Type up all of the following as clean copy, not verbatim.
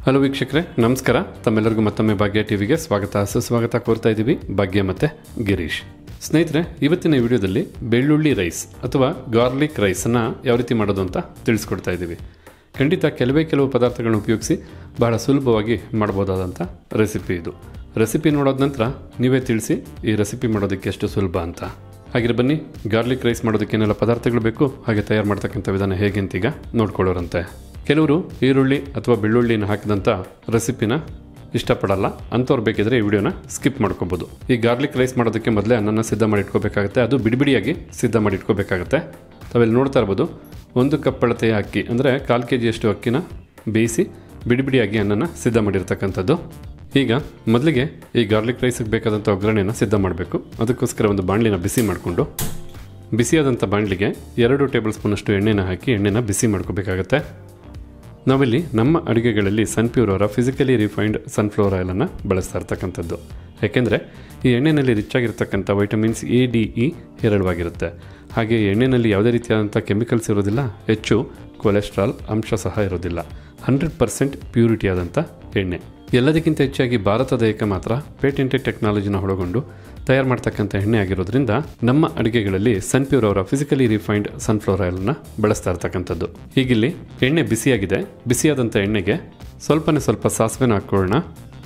Hello ವೀಕ್ಷಕರೇ, ನಮಸ್ಕಾರ. ತಮ್ಮೆಲ್ಲರಿಗೂ ಮತ್ತೊಮ್ಮೆ ಭಾಗ್ಯ ಟಿವಿಗೆ ಸ್ವಾಗತ ಸುಸ್ವಾಗತ ಕೋರ್ತಾ ಇದ್ದೀವಿ. ಭಾಗ್ಯ ಮತ್ತು ಗಿರೀಶ್. ಸ್ನೇಹಿತರೆ, ಇವತ್ತಿನ ವಿಡಿಯೋದಲ್ಲಿ ಬೆಳ್ಳುಳ್ಳಿ ರೈಸ್ ಅಥವಾ ಗಾರ್ಲಿಕ್ ರೈಸನ್ನು ಯಾವ ರೀತಿ ಮಾಡೋದು ಅಂತ ತಿಳಿಸ್ಕೊಡ್ತಾ ಇದ್ದೀವಿ. ಖಂಡಿತ ಕೆಲವು ಪದಾರ್ಥಗಳನ್ನ ಉಪಯೋಗಿಸಿ ಬಹಳ ಸುಲಭವಾಗಿ ಮಾಡ್ಬೋದಾದಂಥ ರೆಸಿಪಿ ಇದು. ರೆಸಿಪಿ ನೋಡೋದ ನಂತರ ನೀವೇ ತಿಳಿಸಿ ಈ ರೆಸಿಪಿ ಮಾಡೋದಕ್ಕೆ ಎಷ್ಟು ಸುಲಭ ಅಂತ. ಹಾಗೆ ಬನ್ನಿ, ಗಾರ್ಲಿಕ್ ರೈಸ್ ಮಾಡೋದಕ್ಕೆ ಏನೆಲ್ಲ ಪದಾರ್ಥಗಳು ಬೇಕು, ಹಾಗೆ ತಯಾರು ಮಾಡ್ತಕ್ಕಂಥ ವಿಧಾನ ಹೇಗೆ ಅಂತೀಗ ನೋಡ್ಕೊಳ್ಳೋರಂತೆ. ಕೆಲವರು ಈರುಳ್ಳಿ ಅಥವಾ ಬೆಳ್ಳುಳ್ಳಿನ ಹಾಕಿದಂಥ ರೆಸಿಪಿನ ಇಷ್ಟಪಡಲ್ಲ, ಅಂಥವ್ರು ಬೇಕಿದ್ರೆ ಈ ವಿಡಿಯೋನ ಸ್ಕಿಪ್ ಮಾಡ್ಕೋಬೋದು. ಈ ಗಾರ್ಲಿಕ್ ರೈಸ್ ಮಾಡೋದಕ್ಕೆ ಮೊದಲೇ ಅನ್ನನ ಸಿದ್ಧ ಮಾಡಿ ಇಟ್ಕೋಬೇಕಾಗುತ್ತೆ. ಅದು ಬಿಡಿಬಿಡಿಯಾಗಿ ಸಿದ್ಧ ಮಾಡಿ ಇಟ್ಕೋಬೇಕಾಗುತ್ತೆ. ತಾವೆಲ್ಲಿ ನೋಡ್ತಾ ಇರ್ಬೋದು, 1 ಕಪ್ ಅಳತೆಯ ಅಕ್ಕಿ ಅಂದರೆ 1/4 kg ಅಕ್ಕಿನ ಬೇಯಿಸಿ ಬಿಡಿಬಿಡಿಯಾಗಿ ಅನ್ನನ ಸಿದ್ಧ ಮಾಡಿರ್ತಕ್ಕಂಥದ್ದು. ಈಗ ಮೊದಲಿಗೆ ಈ ಗಾರ್ಲಿಕ್ ರೈಸಿಗೆ ಬೇಕಾದಂಥ ಒಗ್ಗರಣೆಯನ್ನು ಸಿದ್ಧ ಮಾಡಬೇಕು. ಅದಕ್ಕೋಸ್ಕರ ಒಂದು ಬಾಣಲಿನ ಬಿಸಿ ಮಾಡಿಕೊಂಡು, ಬಿಸಿಯಾದಂಥ ಬಾಣಲಿಗೆ 2 ಟೇಬಲ್ ಸ್ಪೂನಷ್ಟು ಎಣ್ಣೆನ ಹಾಕಿ ಎಣ್ಣೆನ ಬಿಸಿ ಮಾಡ್ಕೋಬೇಕಾಗತ್ತೆ. ನಾವಿಲ್ಲಿ ನಮ್ಮ ಅಡುಗೆಗಳಲ್ಲಿ ಸನ್ಪ್ಯೂರ್ ಅವರ ಫಿಸಿಕಲಿ ರಿಫೈನ್ಡ್ ಸನ್ಫ್ಲವರ್ ಆಯಿಲನ್ನು ಬಳಸ್ತಾ ಇರ್ತಕ್ಕಂಥದ್ದು. ಯಾಕೆಂದರೆ ಈ ಎಣ್ಣೆಯಲ್ಲಿ ರಿಚ್ ಆಗಿರ್ತಕ್ಕಂಥ ವೈಟಮಿನ್ಸ್ ಎ, ಡಿ, ಇ ಹೇರಳವಾಗಿರುತ್ತೆ. ಹಾಗೆ ಎಣ್ಣೆಯಲ್ಲಿ ಯಾವುದೇ ರೀತಿಯಾದಂಥ ಕೆಮಿಕಲ್ಸ್ ಇರೋದಿಲ್ಲ, ಹೆಚ್ಚು ಕೊಲೆಸ್ಟ್ರಾಲ್ ಅಂಶ ಸಹ ಇರೋದಿಲ್ಲ. 100% ಪ್ಯೂರಿಟಿ ಆದಂಥ ಎಣ್ಣೆ. ಎಲ್ಲದಕ್ಕಿಂತ ಹೆಚ್ಚಾಗಿ ಭಾರತ ದೇಶಕ್ಕೆ ಮಾತ್ರ ಪೇಟೆಂಟೆಡ್ ಟೆಕ್ನಾಲಜಿನ ಒಳಗೊಂಡು ತಯಾರು ಮಾಡ್ತಕ್ಕಂಥ ಎಣ್ಣೆ ಆಗಿರೋದ್ರಿಂದ ನಮ್ಮ ಅಡುಗೆಗಳಲ್ಲಿ ಸನ್ಪ್ಯೂರ್ ಅವರ ಫಿಸಿಕಲಿ ರಿಫೈನ್ಡ್ ಸನ್ಫ್ಲವರ್ ಆಯಿಲನ್ನು ಬಳಸ್ತಾ ಇರ್ತಕ್ಕಂಥದ್ದು. ಹೀಗಿಲ್ಲಿ ಎಣ್ಣೆ ಬಿಸಿಯಾಗಿದೆ. ಬಿಸಿಯಾದಂಥ ಎಣ್ಣೆಗೆ ಸ್ವಲ್ಪ ಸಾಸಿವೆನ ಹಾಕೊಳ್ಳೋಣ.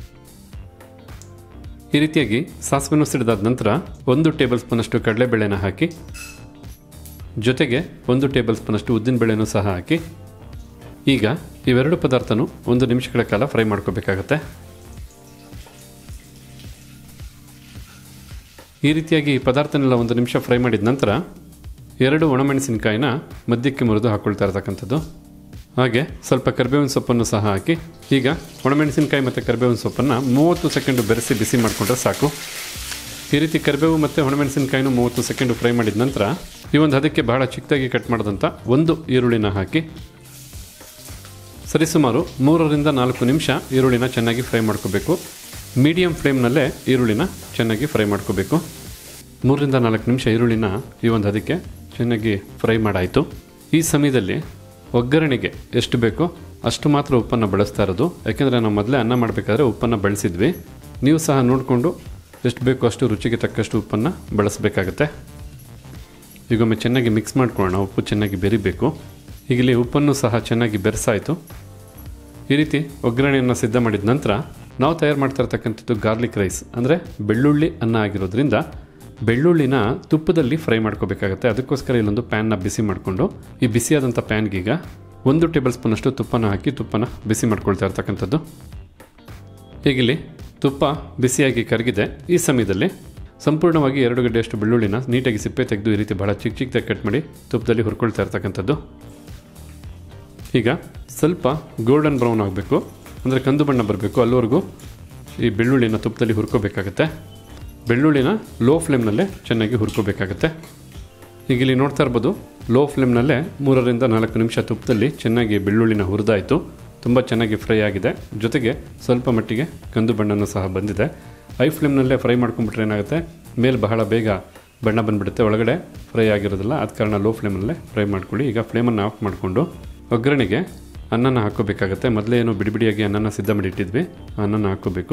ಈ ರೀತಿಯಾಗಿ ಸಾಸಿವೆನ ಸಿಡಿದಾದ ನಂತರ 1 ಟೇಬಲ್ ಸ್ಪೂನಷ್ಟು ಕಡಲೆಬೇಳೆನ ಹಾಕಿ, ಜೊತೆಗೆ 1 ಟೇಬಲ್ ಸ್ಪೂನಷ್ಟು ಉದ್ದಿನಬೇಳೆನೂ ಸಹ ಹಾಕಿ, ಈಗ ಇವೆರಡು ಪದಾರ್ಥನೂ 1 ನಿಮಿಷಗಳ ಕಾಲ ಫ್ರೈ ಮಾಡ್ಕೋಬೇಕಾಗತ್ತೆ. ಈ ರೀತಿಯಾಗಿ ಪದಾರ್ಥನೆಲ್ಲ 1 ನಿಮಿಷ ಫ್ರೈ ಮಾಡಿದ ನಂತರ 2 ಒಣಮೆಣಸಿನಕಾಯಿನ ಮಧ್ಯಕ್ಕೆ ಮುರಿದು ಹಾಕ್ಕೊಳ್ತಾ ಇರ್ತಕ್ಕಂಥದ್ದು. ಹಾಗೆ ಸ್ವಲ್ಪ ಕರಿಬೇವಿನ ಸೊಪ್ಪನ್ನು ಸಹ ಹಾಕಿ, ಈಗ ಒಣಮೆಣಸಿನಕಾಯಿ ಮತ್ತು ಕರಿಬೇವಿನ ಸೊಪ್ಪನ್ನು 30 ಸೆಕೆಂಡು ಬೆರೆಸಿ ಬಿಸಿ ಮಾಡಿಕೊಂಡ್ರೆ ಸಾಕು. ಈ ರೀತಿ ಕರಿಬೇವು ಮತ್ತು ಒಣಮೆಣಸಿನಕಾಯಿನೂ 30 ಸೆಕೆಂಡು ಫ್ರೈ ಮಾಡಿದ ನಂತರ ಈ ಒಂದು ಅದಕ್ಕೆ ಬಹಳ ಚಿಕ್ಕದಾಗಿ ಕಟ್ ಮಾಡಿದಂಥ 1 ಈರುಳ್ಳಿನ ಹಾಕಿ ಸರಿಸುಮಾರು 3 ರಿಂದ 4 ನಿಮಿಷ ಈರುಳ್ಳಿನ ಚೆನ್ನಾಗಿ ಫ್ರೈ ಮಾಡ್ಕೋಬೇಕು. ಮೀಡಿಯಂ ಫ್ಲೇಮ್ನಲ್ಲೇ ಈರುಳ್ಳಿನ ಚೆನ್ನಾಗಿ ಫ್ರೈ ಮಾಡ್ಕೋಬೇಕು. 3 ರಿಂದ 4 ನಿಮಿಷ ಈರುಳ್ಳಿನ ಈ ಒಂದು ಅದಕ್ಕೆ ಚೆನ್ನಾಗಿ ಫ್ರೈ ಮಾಡಾಯಿತು. ಈ ಸಮಯದಲ್ಲಿ ಒಗ್ಗರಣೆಗೆ ಎಷ್ಟು ಬೇಕೋ ಅಷ್ಟು ಮಾತ್ರ ಉಪ್ಪನ್ನು ಬಳಸ್ತಾ ಇರೋದು. ಯಾಕೆಂದರೆ ನಾವು ಮೊದಲೇ ಅನ್ನ ಮಾಡಬೇಕಾದ್ರೆ ಉಪ್ಪನ್ನು ಬಳಸಿದ್ವಿ. ನೀವು ಸಹ ನೋಡಿಕೊಂಡು ಎಷ್ಟು ಬೇಕೋ ಅಷ್ಟು ರುಚಿಗೆ ತಕ್ಕಷ್ಟು ಉಪ್ಪನ್ನು ಬಳಸಬೇಕಾಗತ್ತೆ. ಈಗೊಮ್ಮೆ ಚೆನ್ನಾಗಿ ಮಿಕ್ಸ್ ಮಾಡ್ಕೊಳ್ಳೋಣ. ಉಪ್ಪು ಚೆನ್ನಾಗಿ ಬೆರಿಬೇಕು. ಈಗಲೇ ಉಪ್ಪನ್ನು ಸಹ ಚೆನ್ನಾಗಿ ಬೆರೆಸಾಯಿತು. ಈ ರೀತಿ ಒಗ್ಗರಣೆಯನ್ನು ಸಿದ್ಧ ಮಾಡಿದ ನಂತರ ನಾವು ತಯಾರು ಮಾಡ್ತಾ ಇರ್ತಕ್ಕಂಥದ್ದು ಗಾರ್ಲಿಕ್ ರೈಸ್ ಅಂದರೆ ಬೆಳ್ಳುಳ್ಳಿ ಅನ್ನ ಆಗಿರೋದ್ರಿಂದ ಬೆಳ್ಳುಳ್ಳಿನ ತುಪ್ಪದಲ್ಲಿ ಫ್ರೈ ಮಾಡ್ಕೋಬೇಕಾಗತ್ತೆ. ಅದಕ್ಕೋಸ್ಕರ ಇಲ್ಲೊಂದು ಪ್ಯಾನ್ನ ಬಿಸಿ ಮಾಡಿಕೊಂಡು ಈ ಬಿಸಿಯಾದಂಥ ಪ್ಯಾನ್ಗೀಗ 1 ಟೇಬಲ್ ಸ್ಪೂನಷ್ಟು ತುಪ್ಪನ ಹಾಕಿ ತುಪ್ಪನ ಬಿಸಿ ಮಾಡ್ಕೊಳ್ತಾ ಇರ್ತಕ್ಕಂಥದ್ದು. ಹೀಗಿಲ್ಲಿ ತುಪ್ಪ ಬಿಸಿಯಾಗಿ ಕರಗಿದೆ. ಈ ಸಮಯದಲ್ಲಿ ಸಂಪೂರ್ಣವಾಗಿ 2 ಗಡ್ಡೆಯಷ್ಟು ಬೆಳ್ಳುಳ್ಳಿನ ನೀಟಾಗಿ ಸಿಪ್ಪೆ ತೆಗೆದು ಈ ರೀತಿ ಬಹಳ ಚಿಕ್ಕದಾಗಿ ಕಟ್ ಮಾಡಿ ತುಪ್ಪದಲ್ಲಿ ಹುರ್ಕೊಳ್ತಾ ಇರ್ತಕ್ಕಂಥದ್ದು. ಈಗ ಸ್ವಲ್ಪ ಗೋಲ್ಡನ್ ಬ್ರೌನ್ ಆಗಬೇಕು, ಅಂದರೆ ಕಂದು ಬಣ್ಣ ಬರಬೇಕು. ಅಲ್ಲಿವರೆಗೂ ಈ ಬೆಳ್ಳುಳ್ಳಿನ ತುಪ್ಪದಲ್ಲಿ ಹುರ್ಕೋಬೇಕಾಗತ್ತೆ. ಬೆಳ್ಳುಳ್ಳಿನ ಲೋ ಫ್ಲೇಮ್ನಲ್ಲೇ ಚೆನ್ನಾಗಿ ಹುರ್ಕೋಬೇಕಾಗತ್ತೆ. ಈಗ ಇಲ್ಲಿ ನೋಡ್ತಾ ಇರ್ಬೋದು, ಲೋ ಫ್ಲೇಮ್ನಲ್ಲೇ 3 ರಿಂದ 4 ನಿಮಿಷ ತುಪ್ಪದಲ್ಲಿ ಚೆನ್ನಾಗಿ ಬೆಳ್ಳುಳ್ಳಿನ ಹುರಿದಾಯಿತು. ತುಂಬ ಚೆನ್ನಾಗಿ ಫ್ರೈ ಆಗಿದೆ. ಜೊತೆಗೆ ಸ್ವಲ್ಪ ಮಟ್ಟಿಗೆ ಕಂದು ಬಣ್ಣನೂ ಸಹ ಬಂದಿದೆ. ಹೈ ಫ್ಲೇಮ್ನಲ್ಲೇ ಫ್ರೈ ಮಾಡ್ಕೊಂಡ್ಬಿಟ್ರೆ ಏನಾಗುತ್ತೆ, ಮೇಲೆ ಬಹಳ ಬೇಗ ಬಣ್ಣ ಬಂದುಬಿಡುತ್ತೆ, ಒಳಗಡೆ ಫ್ರೈ ಆಗಿರೋದಿಲ್ಲ. ಆದ ಕಾರಣ ಲೋ ಫ್ಲೇಮಲ್ಲೇ ಫ್ರೈ ಮಾಡ್ಕೊಳ್ಳಿ. ಈಗ ಫ್ಲೇಮನ್ನು ಆಫ್ ಮಾಡಿಕೊಂಡು ಒಗ್ಗರಣೆಗೆ ಅನ್ನನ ಹಾಕ್ಕೋಬೇಕಾಗತ್ತೆ. ಮೊದಲೇ ಏನೋ ಬಿಡಿಬಿಡಿಯಾಗಿ ಅನ್ನನ ಸಿದ್ಧ ಮಾಡಿ ಇಟ್ಟಿದ್ವಿ, ಅನ್ನನ ಹಾಕ್ಕೋಬೇಕು.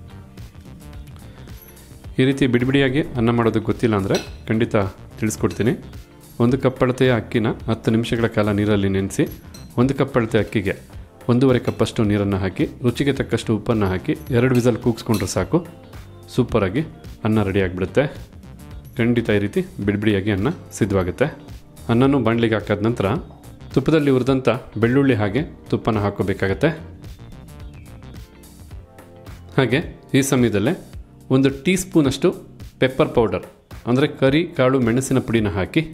ಈ ರೀತಿ ಬಿಡಿಬಿಡಿಯಾಗಿ ಅನ್ನ ಮಾಡೋದಕ್ಕೆ ಗೊತ್ತಿಲ್ಲ ಅಂದರೆ ಖಂಡಿತ ತಿಳಿಸ್ಕೊಡ್ತೀನಿ. 1 ಕಪ್ ಅಳತೆಯ ಅಕ್ಕಿನ 10 ನಿಮಿಷಗಳ ಕಾಲ ನೀರಲ್ಲಿ ನೆನೆಸಿ 1 ಕಪ್ ಅಳತೆ ಅಕ್ಕಿಗೆ 1.5 ಕಪ್ಪಷ್ಟು ನೀರನ್ನು ಹಾಕಿ ರುಚಿಗೆ ತಕ್ಕಷ್ಟು ಉಪ್ಪನ್ನು ಹಾಕಿ 2 ವಿಸಲ್ ಕೂಗಿಸ್ಕೊಂಡ್ರೆ ಸಾಕು. ಸೂಪರಾಗಿ ಅನ್ನ ರೆಡಿ ಆಗಿಬಿಡುತ್ತೆ. ಖಂಡಿತ ಈ ರೀತಿ ಬಿಡಿಬಿಡಿಯಾಗಿ ಅನ್ನ ಸಿದ್ಧವಾಗುತ್ತೆ. ಅನ್ನನೂ ಬಾಣಲಿಗೆ ಹಾಕಾದ ನಂತರ ತುಪ್ಪದಲ್ಲಿ ಹುರಿದಂಥ ಬೆಳ್ಳುಳ್ಳಿ ಹಾಗೆ ತುಪ್ಪನ ಹಾಕೋಬೇಕಾಗತ್ತೆ. ಹಾಗೆ ಈ ಸಮಯದಲ್ಲೇ 1 ಟೀ ಸ್ಪೂನಷ್ಟು ಪೆಪ್ಪರ್ ಪೌಡರ್ ಅಂದರೆ ಕರಿ ಕಾಳು ಮೆಣಸಿನ ಪುಡಿನ ಹಾಕಿ,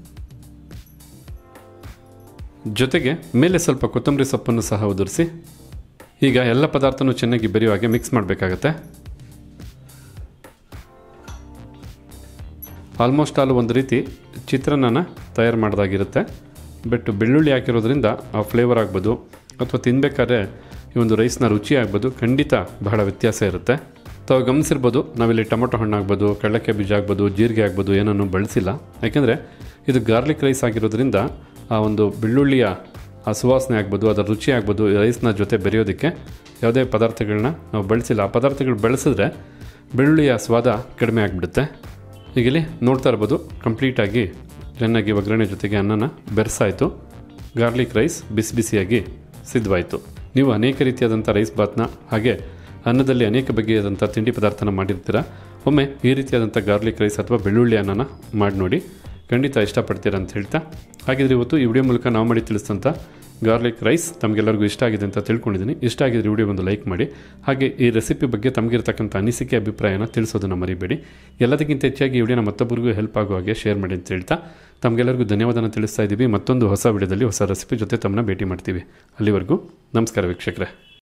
ಜೊತೆಗೆ ಮೇಲೆ ಸ್ವಲ್ಪ ಕೊತ್ತಂಬರಿ ಸೊಪ್ಪನ್ನು ಸಹ ಉದುರಿಸಿ, ಈಗ ಎಲ್ಲ ಪದಾರ್ಥನೂ ಚೆನ್ನಾಗಿ ಬೆರೆಯುವ ಹಾಗೆ ಮಿಕ್ಸ್ ಮಾಡಬೇಕಾಗತ್ತೆ. ಆಲ್ಮೋಸ್ಟ್ ಆಲ್ ಒಂದು ರೀತಿ ಚಿತ್ರಾನ್ನ ತಯಾರು ಮಾಡಿದಾಗಿರುತ್ತೆ. ಬಟ್ ಬೆಳ್ಳುಳ್ಳಿ ಹಾಕಿರೋದ್ರಿಂದ ಆ ಫ್ಲೇವರ್ ಆಗ್ಬೋದು ಅಥವಾ ತಿನ್ನಬೇಕಾದ್ರೆ ಈ ಒಂದು ರೈಸ್ನ ರುಚಿ ಆಗ್ಬೋದು, ಖಂಡಿತ ಬಹಳ ವ್ಯತ್ಯಾಸ ಇರುತ್ತೆ. ತಾವು ಗಮನಿಸಿರ್ಬೋದು, ನಾವಿಲ್ಲಿ ಟೊಮೊಟೊ ಹಣ್ಣು ಆಗ್ಬೋದು, ಕಡಲೆಕಾಯಿ ಬೀಜ ಆಗ್ಬೋದು, ಜೀರಿಗೆ ಆಗ್ಬೋದು ಏನನ್ನೂ ಬಳಸಿಲ್ಲ. ಯಾಕೆಂದರೆ ಇದು ಗಾರ್ಲಿಕ್ ರೈಸ್ ಆಗಿರೋದ್ರಿಂದ ಆ ಒಂದು ಬೆಳ್ಳುಳ್ಳಿಯ ಆ ಸುವಾಸನೆ ಆಗ್ಬೋದು, ಅದರ ರುಚಿ ಆಗ್ಬೋದು, ರೈಸ್ನ ಜೊತೆ ಬೆರೆಯೋದಕ್ಕೆ ಯಾವುದೇ ಪದಾರ್ಥಗಳನ್ನ ನಾವು ಬಳಸಿಲ್ಲ. ಆ ಪದಾರ್ಥಗಳು ಬೆಳೆಸಿದ್ರೆ ಬೆಳ್ಳುಳ್ಳಿಯ ಸ್ವಾದ ಕಡಿಮೆ ಆಗಿಬಿಡುತ್ತೆ. ಈಗ ಇಲ್ಲಿ ನೋಡ್ತಾ ಇರ್ಬೋದು, ಕಂಪ್ಲೀಟಾಗಿ ಚೆನ್ನಾಗಿ ಒಗ್ಗರಣೆ ಜೊತೆಗೆ ಅನ್ನನ ಬೆರೆಸಾಯಿತು. ಗಾರ್ಲಿಕ್ ರೈಸ್ ಬಿಸಿ ಬಿಸಿಯಾಗಿ ಸಿದ್ಧವಾಯಿತು. ನೀವು ಅನೇಕ ರೀತಿಯಾದಂಥ ರೈಸ್ ಬಾತ್ನ ಹಾಗೆ ಅನ್ನದಲ್ಲಿ ಅನೇಕ ಬಗೆಯಾದಂಥ ತಿಂಡಿ ಪದಾರ್ಥನ ಮಾಡಿರ್ತೀರ. ಒಮ್ಮೆ ಈ ರೀತಿಯಾದಂಥ ಗಾರ್ಲಿಕ್ ರೈಸ್ ಅಥವಾ ಬೆಳ್ಳುಳ್ಳಿ ಅನ್ನನ ಮಾಡಿ ನೋಡಿ, ಖಂಡಿತ ಇಷ್ಟಪಡ್ತೀರ ಅಂತ ಹೇಳ್ತಾ, ಹಾಗಿದ್ರೆ ಇವತ್ತು ಈ ವಿಡಿಯೋ ಮೂಲಕ ನಾವು ಮಾಡಿ ತಿಳಿಸಿದಂಥ ಗಾರ್ಲಿಕ್ ರೈಸ್ ತಮಗೆಲ್ಲರಿಗೂ ಇಷ್ಟ ಆಗಿದೆ ಅಂತ ತಿಳ್ಕೊಂಡಿದ್ದೀನಿ. ಇಷ್ಟ ಆಗಿದ್ರೆ ವಿಡಿಯೋಗೊಂದು ಲೈಕ್ ಮಾಡಿ. ಹಾಗೆ ಈ ರೆಸಿಪಿ ಬಗ್ಗೆ ತಮಗಿರ್ತಕ್ಕಂಥ ಅನಿಸಿಕೆ ಅಭಿಪ್ರಾಯನ ತಿಳಿಸೋದನ್ನು ಮರಿಬೇಡಿ. ಎಲ್ಲದಕ್ಕಿಂತ ಹೆಚ್ಚಾಗಿ ಈ ವಿಡಿಯೋನ ಮತ್ತೊಬ್ಬರಿಗೂ ಹೆಲ್ಪ್ ಆಗೋ ಹಾಗೆ ಶೇರ್ ಮಾಡಿ ಅಂತ ಹೇಳ್ತಾ ತಮಗೆಲ್ಲರಿಗೂ ಧನ್ಯವಾದನ ತಿಳಿಸ್ತಾ ಇದ್ದೀವಿ. ಮತ್ತೊಂದು ಹೊಸ ವಿಡಿಯೋದಲ್ಲಿ ಹೊಸ ರೆಸಿಪಿ ಜೊತೆ ತಮ್ಮನ್ನ ಭೇಟಿ ಮಾಡ್ತೀವಿ. ಅಲ್ಲಿವರೆಗೂ ನಮಸ್ಕಾರ ವೀಕ್ಷಕರೇ.